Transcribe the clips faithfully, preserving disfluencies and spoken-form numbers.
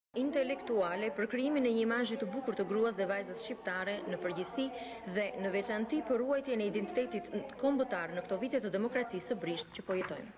Intelektuale për krijimin e një imazhi të bukur të gruas dhe vajzës shqiptare në përgjithësi dhe në veçanti për ruajtjen e identitetit kombëtar në këto vite të demokracisë së brisht që po jetojmë.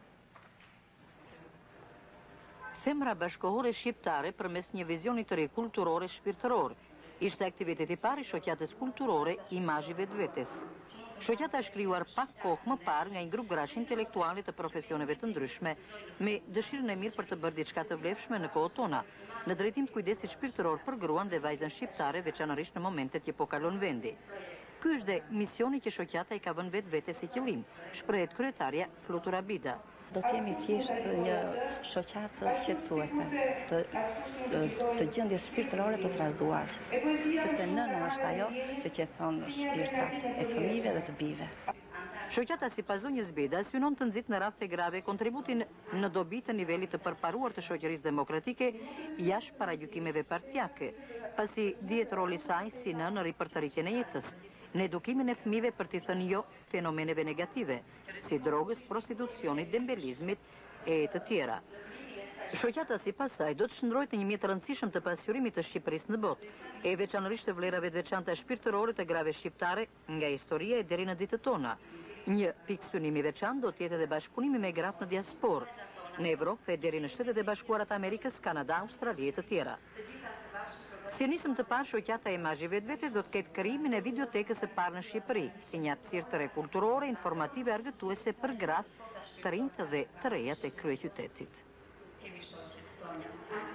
Femra bashkohore shqiptare përmes një vizioni të ri kulturore shpirtëror, ishte aktiviteti i parë i shoqatës kulturore Imazhi Vetvetes. Shoqata është krijuar pak kohë më parë nga një grup grash intelektuale të profesioneve të ndryshme, me dëshirën e mirë për të bërë diçka të vlefshme në kohët tona, në drejtim të kujdesit shpirtëror për gruan dhe vajzën shqiptare, veçanërisht në momentet që po kalon vendi. Ky është dhe misioni që shoqata i ka vënë vetvete si qëllim, shprehet kryetaria Flutura Bida. Do të jemi thjesht një shoqatë qetësuese, të, të gjendjes shpirtërore të trashëguar, sepse nëna është ajo që qetëson shpirtrat e fëmijëve dhe të bijve. Shoqata sipas zonjës Bida synon të nxit në raste grave kontributin në dobi të nivelit të përparuar të shoqërisë demokratike jashtë paragjykimeve partijake, pasi dihet roli i saj si në në ripërtëritjen e jetës, në edukimin e fëmijëve për t'i thënë jo fenomeneve negative, si drogës, prostitucionit, dembelizmit e të tjera. Shoqata sipas saj do të shndrojë të një mjet të rëndësishëm të pasqyrimit të Shqipërisë në botë, e veçanërisht të vlerave të veçanta shpirtërore të grave shqiptare nga historia e deri në ditët tona. Një pikë synimi i veçantë do të jetë edhe bashkëpunimi me gratë në diasporë, në Evropë e deri në Shtetet e Bashkuara të Amerikës, Kanada, Australi e të tjera. Si nisëm të parë, shoqata e Imazhi Vetvetes do të ketë krijimin e videotekës së parë në Shqipëri, si një hapësirë të re kulturore, informative, argëtuese për gratë, të rinjtë dhe të rejat e kryeqytetit.